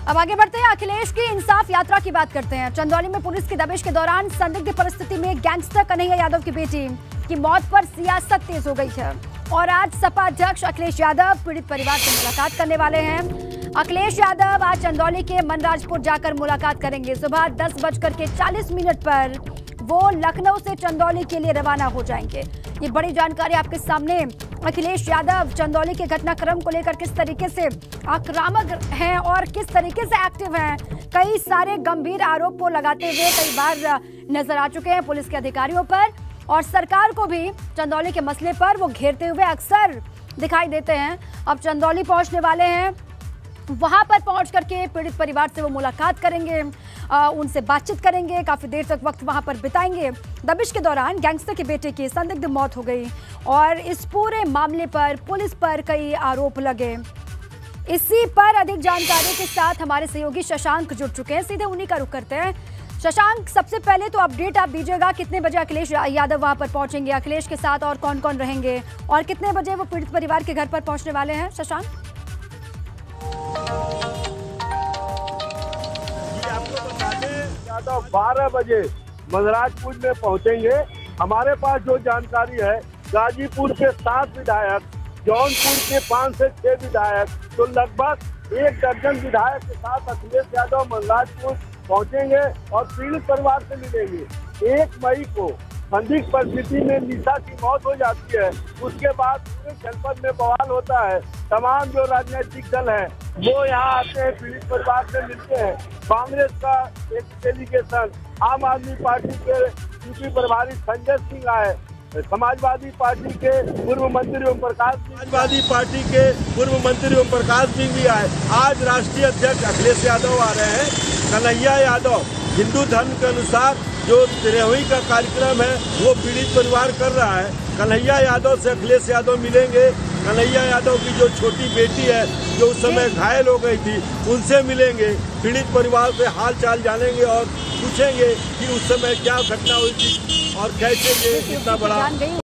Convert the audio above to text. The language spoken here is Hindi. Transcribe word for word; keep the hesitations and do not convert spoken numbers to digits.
अब आगे बढ़ते हैं, अखिलेश की इंसाफ यात्रा की बात करते हैं। चंदौली में पुलिस की दबिश के दौरान संदिग्ध परिस्थिति में गैंगस्टर कन्हैया यादव की बेटी की मौत पर सियासत तेज हो गई है और आज सपा अध्यक्ष अखिलेश यादव पीड़ित परिवार से मुलाकात करने वाले हैं। अखिलेश यादव आज चंदौली के मनराजपुर जाकर मुलाकात करेंगे। सुबह दस बजकर के चालीस मिनट पर वो लखनऊ से चंदौली के लिए रवाना हो जाएंगे। ये बड़ी जानकारी आपके सामने। अखिलेश यादव चंदौली के घटनाक्रम को लेकर किस तरीके से आक्रामक हैं और किस तरीके से एक्टिव हैं, कई सारे गंभीर आरोप को लगाते हुए कई बार नजर आ चुके हैं पुलिस के अधिकारियों पर और सरकार को भी चंदौली के मसले पर वो घेरते हुए अक्सर दिखाई देते हैं। अब चंदौली पहुंचने वाले हैं, वहां पर पहुंच करके पीड़ित परिवार से वो मुलाकात करेंगे, आ, उनसे बातचीत करेंगे, काफी देर तक वक्त वहां पर बिताएंगे। दबिश के दौरान गैंगस्टर के बेटे की संदिग्ध मौत हो गई और इस पूरे मामले पर पुलिस पर कई आरोप लगे। इसी पर अधिक जानकारी के साथ हमारे सहयोगी शशांक जुड़ चुके हैं, सीधे उन्हीं का रुख करते हैं। शशांक, सबसे पहले तो अपडेट आप दीजिएगा, कितने बजे अखिलेश यादव वहां पर पहुंचेंगे, अखिलेश के साथ और कौन कौन रहेंगे और कितने बजे वो पीड़ित परिवार के घर पर पहुंचने वाले हैं? शशांक, आपको बता दें, यादव बारह बजे मनराजपुर में पहुंचेंगे। हमारे पास जो जानकारी है, गाजीपुर के सात विधायक, जौनपुर के पाँच से छह विधायक, तो लगभग एक दर्जन विधायक के साथ अखिलेश यादव मनराजपुर पहुंचेंगे और पीड़ित परिवार से मिलेंगे। एक मई को संदिग्ध परिस्थिति में निशा की मौत हो जाती है, उसके बाद पूरे जनपद में बवाल होता है। तमाम जो राजनीतिक दल है वो यहाँ आते हैं, पीड़ित परिवार से मिलते हैं। कांग्रेस का एक डेलीगेशन, आम आदमी पार्टी के यूपी प्रभारी संजय सिंह आए, समाजवादी पार्टी के पूर्व मंत्री ओम प्रकाश समाजवादी पार्टी के पूर्व मंत्री ओम प्रकाश सिंह भी आए। आज राष्ट्रीय अध्यक्ष अखिलेश यादव आ रहे हैं। कन्हैया यादव हिंदू धर्म के अनुसार जो तेरहवीं का कार्यक्रम है वो पीड़ित परिवार कर रहा है। कन्हैया यादव से अखिलेश यादव मिलेंगे। कन्हैया यादव की जो छोटी बेटी है जो उस समय घायल हो गई थी, उनसे मिलेंगे, पीड़ित परिवार से हाल चाल जानेंगे और पूछेंगे कि उस समय क्या घटना हुई थी और कैसे ये इतना बड़ा